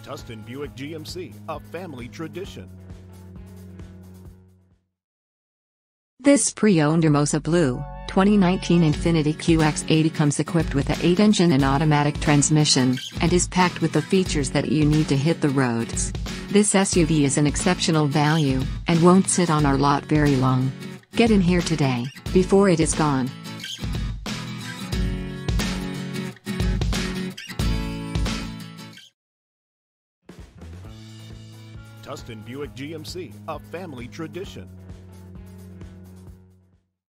Tustin Buick GMC, a family tradition. This pre-owned Hermosa Blue 2019 Infiniti QX80 comes equipped with a 8-engine and automatic transmission, and is packed with the features that you need to hit the roads. This SUV is an exceptional value, and won't sit on our lot very long. Get in here today, before it is gone. Tustin Buick GMC, a family tradition.